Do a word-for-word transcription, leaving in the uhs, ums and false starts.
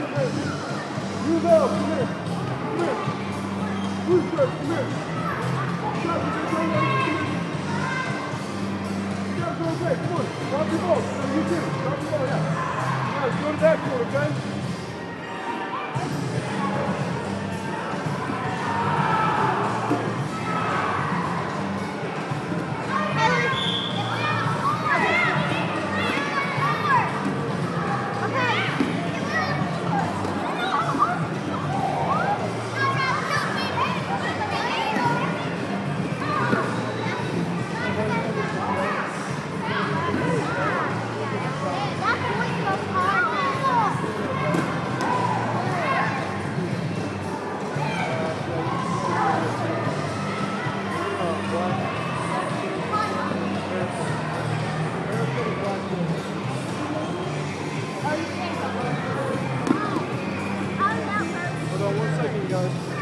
You go, come here. Come here. Who's good? Come here. Stop, you just don't let it. Stop, go okay. Come on. Drop your ball. No, you too. Drop your ball, yeah. Now, let's go to that corner, okay? Hold on one second, guys.